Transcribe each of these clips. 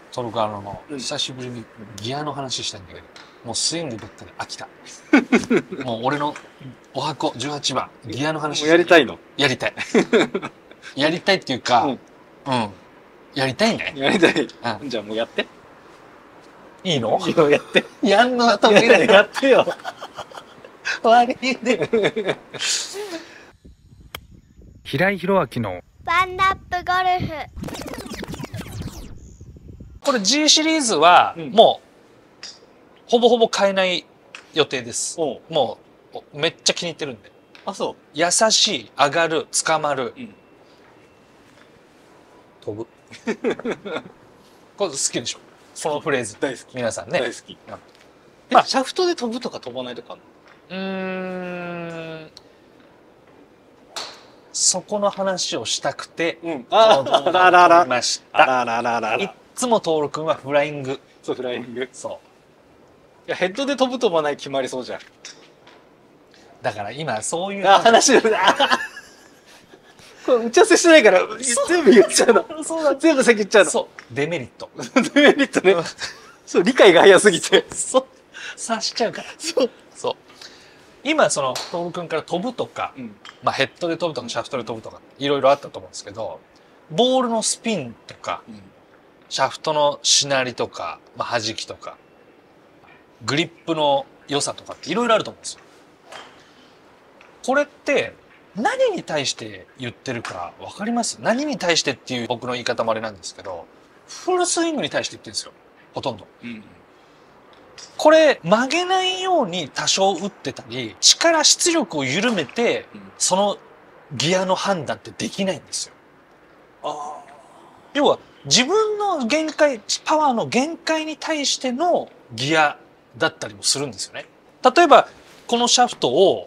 トルコ久しぶりにギアの話したいんだけど、もうスイングばっかり飽きた。もう俺のお箱18番、ギアの話やりたいの？ やりたい。やりたいっていうか、うん。やりたいね。 やりたい。じゃあもうやって。 いいの？ いいのやって。 やんのは得意だよ。 やってよ。 悪いね。 平井宏明のワンナップゴルフ。 これ G シリーズはもうほぼほぼ買えない予定です。もうめっちゃ気に入ってるんで。 あ、そう。 優しい、上がる、捕まる、飛ぶ。これ好きでしょ？そのフレーズ。 大好き。 皆さんね。 大好き。 まあシャフトで飛ぶとか飛ばないとかあるの？ そこの話をしたくて、 あらららました。 あらららら。 いっつも徹君はフライング。 そう、フライング。 そう。 いや、ヘッドで飛ぶ飛ばない決まりそうじゃん。 だから今そういう話これ打ち合わせしてないから全部言っちゃうの。 そうだ、 全部先言っちゃうの。 そう、デメリット。 デメリットね。そう、理解が早すぎて。 そう、察しちゃうから。そう。今その徹君から飛ぶとか、まあヘッドで飛ぶとかシャフトで飛ぶとかいろいろあったと思うんですけど、ボールのスピンとか、シャフトのしなりとか、まあ弾きとか、グリップの良さとかっていろいろあると思うんですよ。これって何に対して言ってるか分かります？何に対してっていう僕の言い方もあれなんですけど、フルスイングに対して言ってるんですよ。ほとんど。これ曲げないように多少打ってたり、力出力を緩めて、そのギアの判断ってできないんですよ。要は自分の限界、パワーの限界に対してのギアだったりもするんですよね。例えばこのシャフトを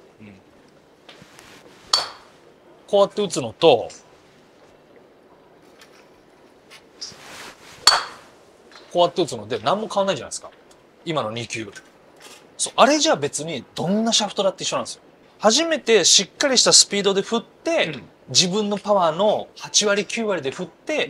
こうやって打つのと、こうやって打つので何も変わんないじゃないですか。今の2球。そう、あれじゃ別にどんなシャフトだって一緒なんですよ。初めてしっかりしたスピードで振って、自分のパワーの8割9割で振って、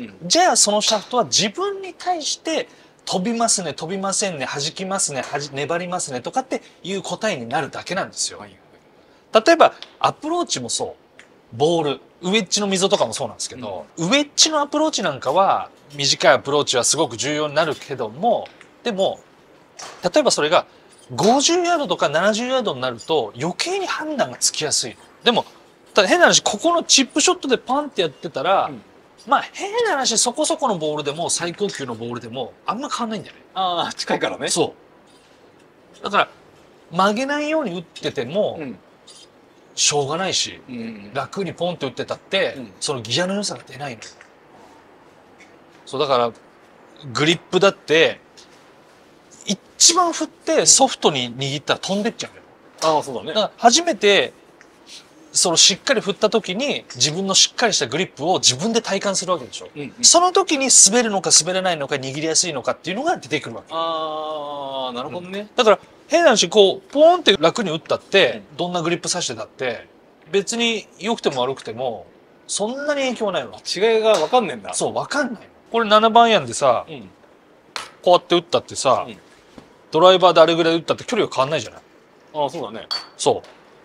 じゃあそのシャフトは自分に対して飛びますね、飛びませんね、弾きますね、粘りますねとかっていう答えになるだけなんですよ。例えばアプローチもそう。ボール、ウェッジの溝とかもそうなんですけど、ウェッジのアプローチなんかは短いアプローチはすごく重要になるけども、でも例えばそれが50ヤードとか70ヤードになると余計に判断がつきやすい。でもただ変な話、ここのチップショットでパンってやってたら、まあ変な話、そこそこのボールでも最高級のボールでもあんま変わんないんだよね。 ああ、近いからね。 そう。だから曲げないように打ってても、しょうがないし、楽にポンって打ってたって、そのギアの良さが出ないの。そうだからグリップだって一番振ってソフトに握ったら飛んでっちゃうよ。 ああ、そうだね。 だから初めてそのしっかり振った時に自分のしっかりしたグリップを自分で体感するわけでしょ。その時に滑るのか滑らないのか握りやすいのかっていうのが出てくるわけ。 ああ、なるほどね。 だから変な話、こうポーンって楽に打ったって、どんなグリップさしてたって別に良くても悪くてもそんなに影響はないわ。 違いが分かんねえんだ。 そう、分かんない。これ7番アイアンでさ、こうやって打ったってさ、ドライバーであれぐらい打ったって距離が変わんないじゃない。 ああ、そうだね。 そう。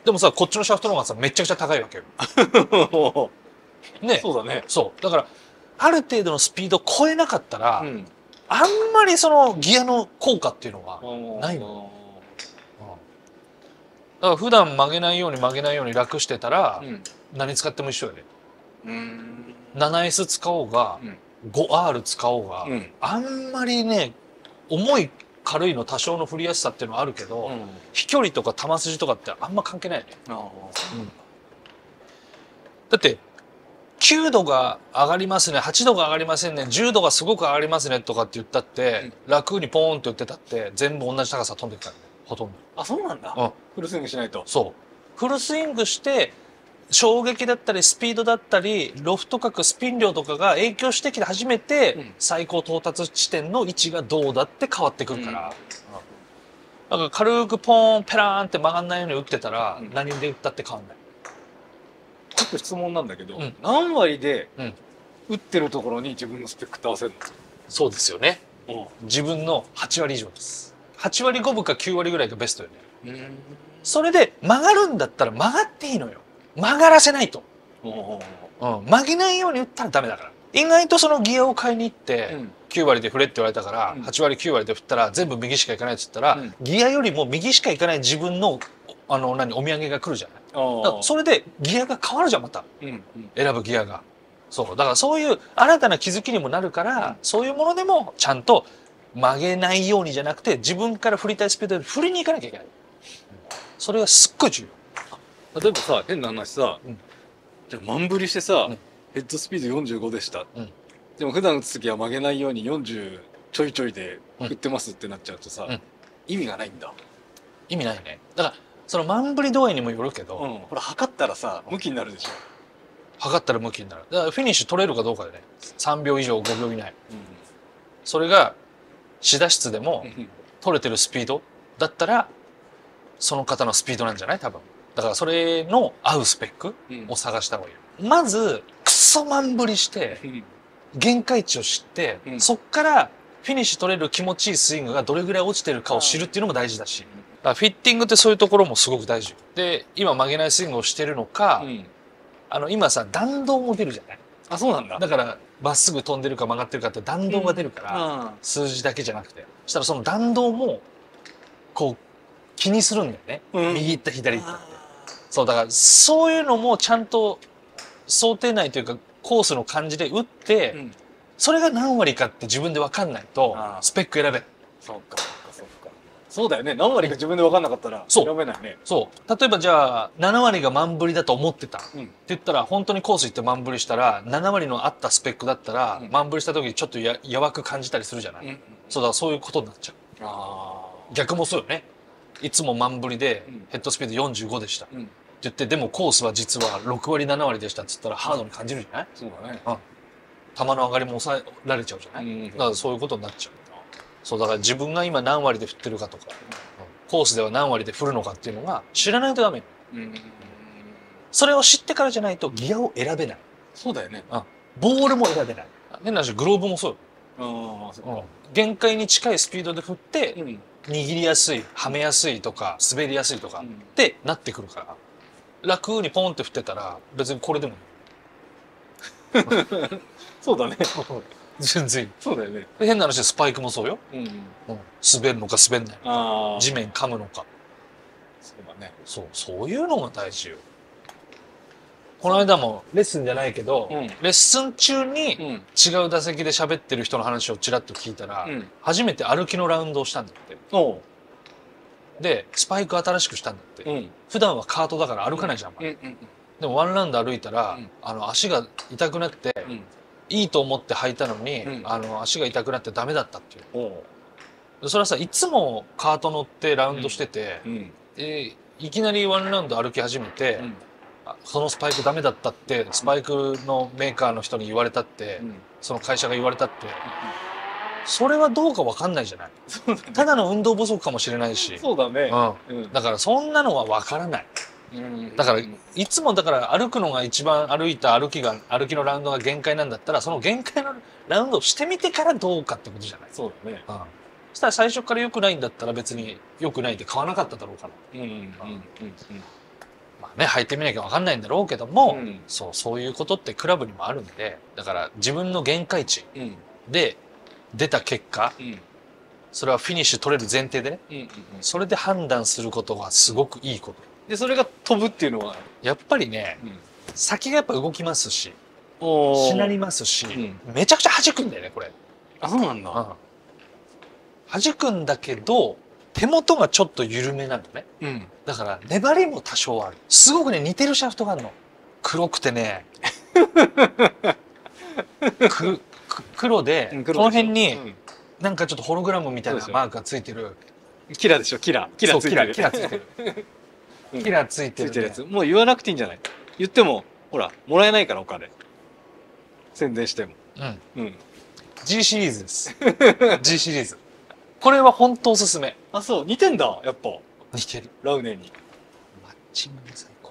でもさ、こっちのシャフトの方がさ、めちゃくちゃ高いわけよ。ね。 そうだね。 そう。だから、ある程度のスピードを超えなかったら、あんまりそのギアの効果っていうのはないの。だから普段曲げないように曲げないように楽してたら、何使っても一緒よね。7S 使おうが、5R 使おうが、あんまりね、重い軽いの多少の振りやすさっていうのはあるけど、飛距離とか球筋とかってあんま関係ないよね。だって9度が上がりますね、8度が上がりませんね、10度がすごく上がりますねとかって言ったって、楽にポーンって言ってたって全部同じ高さ飛んでるからね、ほとんど。 あ、そうなんだ。フルスイングしないと。 そう。フルスイングして衝撃だったりスピードだったりロフト角スピン量とかが影響してきて初めて最高到達地点の位置がどうだって変わってくるから、だから軽くポーンペラーンって曲がんないように打ってたら何で打ったって変わんない。 ちょっと質問なんだけど、何割で打ってるところに自分のスペックって合わせるの？ そうですよね。 自分の8割以上です。8割5分か9割ぐらいがベストよね。 うん。 それで曲がるんだったら曲がっていいのよ。曲がらせないと。曲げないように打ったらダメだから。意外とそのギアを買いに行って、9割で振れって言われたから、8割9割で振ったら全部右しか行かないって言ったら、ギアよりも右しか行かない自分の、お土産が来るじゃない。だからそれでギアが変わるじゃん、また。選ぶギアが。そう。だからそういう新たな気づきにもなるから、そういうものでもちゃんと曲げないようにじゃなくて、自分から振りたいスピードで振りに行かなきゃいけない。それがすっごい重要。 例えばさ、変な話さ、じゃあ満振りしてさ、ヘッドスピード45でした。でも普段打つ時は曲げないように40ちょいちょいで振ってますってなっちゃうとさ、意味がないんだ。 意味ないね。だから、その満振り度合いにもよるけど、 ほら、測ったらさ、向きになるでしょ。 測ったら向きになる。だからフィニッシュ取れるかどうかでね、3秒以上5秒以内。それが、試打室でも取れてるスピードだったら、その方のスピードなんじゃない多分。だからそれの合うスペックを探した方がいい。まず、クソ満振りして、限界値を知って、そっからフィニッシュ取れる気持ちいいスイングがどれぐらい落ちてるかを知るっていうのも大事だし。だからフィッティングってそういうところもすごく大事。で、今曲げないスイングをしてるのか、今さ、弾道も出るじゃない。 あ、そうなんだ。 だから、まっすぐ飛んでるか曲がってるかって弾道が出るから、数字だけじゃなくて。そしたらその弾道も、こう、気にするんだよね。右行った左行ったって。そう、だからそういうのもちゃんと想定内というかコースの感じで打って、それが何割かって自分で分かんないと、スペック選べない。 そうか、そうか。そうだよね。何割か自分で分かんなかったら選べないね。 そう。例えばじゃあ、7割が満振りだと思ってた。って言ったら、本当にコース行って満振りしたら、7割の合ったスペックだったら、満振りした時にちょっとやわく感じたりするじゃない。そうだ、そういうことになっちゃう。逆もそうよね。いつも満振りでヘッドスピード45でした。って言って、でもコースは実は6割、7割でしたって言ったらハードに感じるじゃない。 そうだね。 球の上がりも抑えられちゃうじゃない。だからそういうことになっちゃう。そうだから自分が今何割で振ってるかとか、コースでは何割で振るのかっていうのが知らないとダメ。それを知ってからじゃないとギアを選べない。 そうだよね。 ボールも選べない。変な話、グローブもそうよ。限界に近いスピードで振って、握りやすい、はめやすいとか、滑りやすいとかってなってくるから、楽にポンって振ってたら別にこれでもいい。 そうだね。 全然いい。 そうだよね。 変な話でスパイクもそうよ。滑るのか滑んないのか、地面噛むのか。 そうだね。 そういうのが大事よ。この間もレッスンじゃないけど、レッスン中に違う打席で喋ってる人の話をちらっと聞いたら、初めて歩きのラウンドをしたんだって。で、スパイク新しくしたんだって。普段はカートだから歩かないじゃん。でもワンラウンド歩いたら、足が痛くなって、いいと思って履いたのに、足が痛くなってダメだったっていう。それはさ、いつもカート乗ってラウンドしてて、いきなりワンラウンド歩き始めて、そのスパイクダメだったって、スパイクのメーカーの人に言われたって、その会社が言われたって、それはどうかわかんないじゃない。ただの運動不足かもしれないし。 そうだね。 だからそんなのはわからない。だから、いつもだから歩くのが一番歩きのラウンドが限界なんだったら、その限界のラウンドをしてみてからどうかってことじゃない。 そうだね。 そしたら最初から良くないんだったら別に良くないって買わなかっただろうから。まあね、履いてみなきゃわかんないんだろうけども、そういうことってクラブにもあるんで、だから自分の限界値で出た結果、それはフィニッシュ取れる前提でね、それで判断することがすごくいいこと。 で、それが飛ぶっていうのはやっぱりね、先がやっぱ動きますし、しなりますし、めちゃくちゃ弾くんだよね、これ。 あ、そうなんだ。 弾くんだけど、手元がちょっと緩めなのね。だから粘りも多少ある。すごくね、似てるシャフトがあるの。黒くてね、黒で、この辺に、なんかちょっとホログラムみたいなマークがついてる。 キラでしょ、キラ。キラついてる。 キラついてる。キラついてるやつ。もう言わなくていいんじゃない？言っても、ほら、もらえないから、お金。宣伝しても。 G シリーズです。G シリーズ。これは本当おすすめ。 あ、そう、似てんだ、やっぱ。 似てる。 ラウネに。 マッチング最高。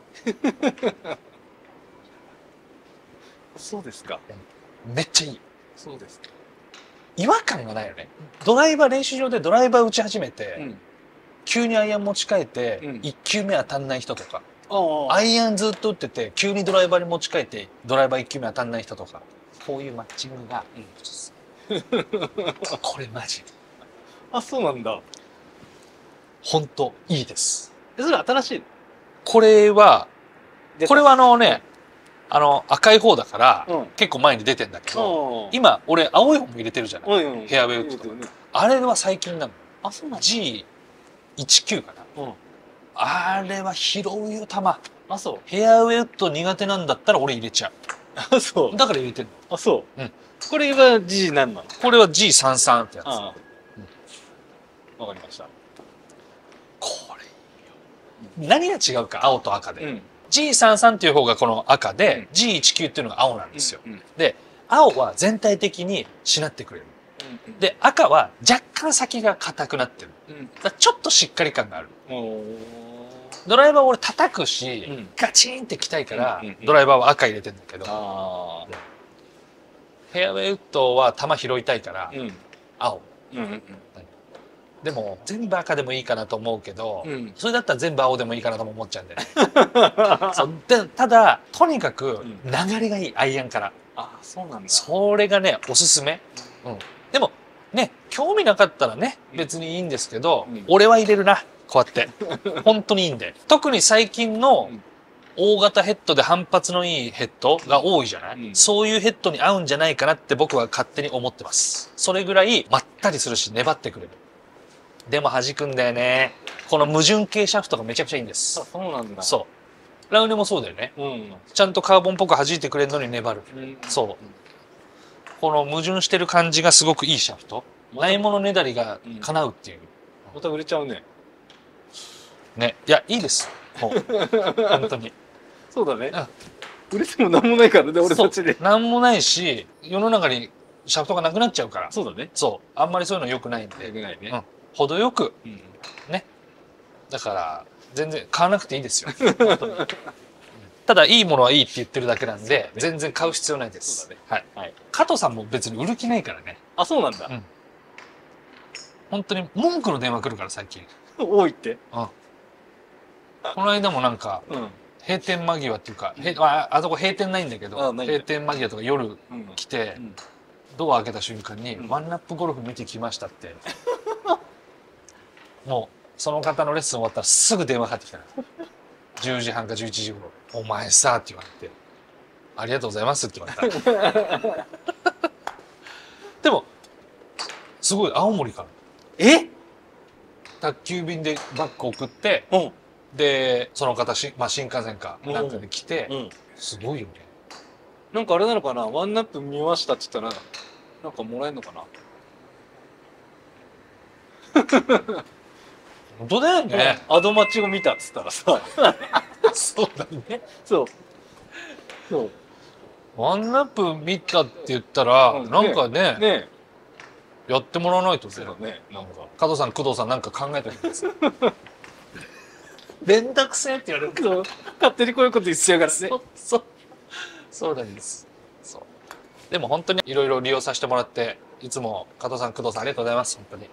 そうですか。 めっちゃいい。 そうですか。 違和感がないよね。ドライバー、練習場でドライバー打ち始めて、急にアイアン持ち替えて、1球目当たんない人とか、アイアンずっと打ってて、急にドライバーに持ち替えて、ドライバー1球目当たんない人とか、こういうマッチングが、これマジ。 あ、そうなんだ。 ほんといいです。 それ新しいの？ これは赤い方だから、結構前に出てんだけど、今、俺、青い方も入れてるじゃない。フェアウェイウッドとか。あれは最近なの。 あ、そうなんだ。 G19 かな。あれは拾うよ、球。 あ、そう。 フェアウェイウッド苦手なんだったら俺入れちゃう。 あ、そう。 だから入れてんの。 あ、そう。これは G 何なの？ これは G33 ってやつ。 わかりました。 これいいよ。何が違うか、青と赤で。G33 っていう方がこの赤で、G19 っていうのが青なんですよ。で、青は全体的にしなってくれる。で、赤は若干先が硬くなってる。だちょっとしっかり感がある。ドライバー俺叩くし、ガチンってきたいから、ドライバーは赤入れてんだけど、フェアウェイウッドは球拾いたいから、青。でも全部赤でもいいかなと思うけど、それだったら全部青でもいいかなとも思っちゃうんだよね。そうでただとにかく流れがいい、アイアンから。 あ、そうなんだ。 それがねおすすめ。でもね興味なかったらね別にいいんですけど、俺は入れるなこうやって本当にいいんで。特に最近の大型ヘッドで反発のいいヘッドが多いじゃない、そういうヘッドに合うんじゃないかなって僕は勝手に思ってます。それぐらいまったりするし粘ってくれる。でも弾くんだよね。この矛盾系シャフトがめちゃくちゃいいんです。 そうなんだ。 そう。ラウネもそうだよね。ちゃんとカーボンっぽく弾いてくれるのに粘る。そう。この矛盾してる感じがすごくいいシャフト。ないものねだりが叶うっていう。 また売れちゃうね。 ね。いや、いいです。もう。本当に。 そうだね。売れてもなんもないからね、俺たちで。 なんもないし、世の中にシャフトがなくなっちゃうから。 そうだね。 そう。あんまりそういうの良くないんで。 良くないね。 程よく。ね。だから、全然買わなくていいですよ。ただ、いいものはいいって言ってるだけなんで、全然買う必要ないです。はい。加藤さんも別に売る気ないからね。 あ、そうなんだ。 本当に文句の電話来るから最近。 多いって。 この間もなんか、閉店間際っていうか、あそこ閉店ないんだけど、閉店間際とか夜来て、ドア開けた瞬間に、ワンナップゴルフ見てきましたって。もう、その方のレッスン終わったらすぐ電話かかってきたの。10時半か11時頃。お前さ、って言われて、ありがとうございますって言われた。でも、すごい青森から。宅急便でバッグ送って、で、その方新幹線かなんかで来て、すごいよね。 なんかあれなのかな、ワンナップ見ましたって言ったら、なんかもらえるのかな。 本当だよね。 アドマチを見たっつったらさ。 そうだね。 そう。 ワンナップ見たって言ったら、なんかね、やってもらわないとね。なんか加藤さん、工藤さんなんか考えておいてください。めんどくせえって言われるけど、 勝手にこういうこと言っちゃうからね。 そうなんです。そう。でも本当にいろいろ利用させてもらって、いつも加藤さん、工藤さんありがとうございます。本当に。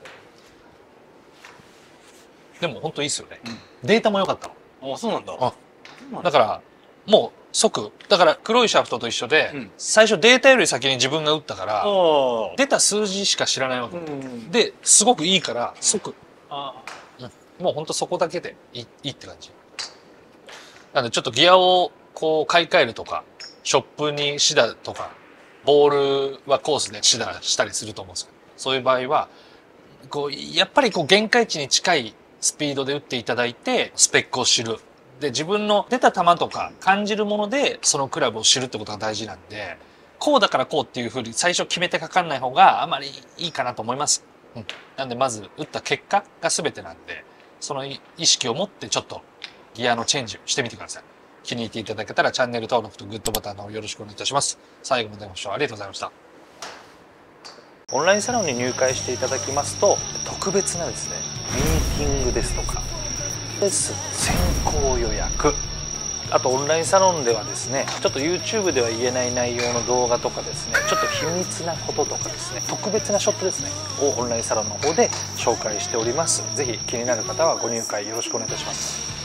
でも本当いいですよね。データも良かったの。 あ、そうなんだ。 だからもう即だから黒いシャフトと一緒で、最初データより先に自分が打ったから出た数字しか知らないわけですごくいいから即、もうほんとそこだけでいいって感じなんで、ちょっとギアをこう買い替えるとか、ショップにシダとか、ボールはコースでシダしたりすると思うんですけど、そういう場合はこうやっぱりこう限界値に近いスピードで打っていただいてスペックを知る。で、自分の出た球とか感じるものでそのクラブを知るってことが大事なんで、こうだからこうっていうふうに最初決めてかかんない方があまりいいかなと思います。なんでまず打った結果が全てなんで、その意識を持ってちょっとギアのチェンジをしてみてください。気に入っていただけたらチャンネル登録とグッドボタンの方よろしくお願いいたします。最後までご視聴ありがとうございました。オンラインサロンに入会していただきますと、特別なですね、ミーティングですとかレッスン先行予約、 あとオンラインサロンではですね、ちょっと YouTube では言えない内容の動画とかですね、ちょっと秘密なこととかですね、特別なショットですねをオンラインサロンの方で紹介しております。ぜひ気になる方はご入会よろしくお願いいたします。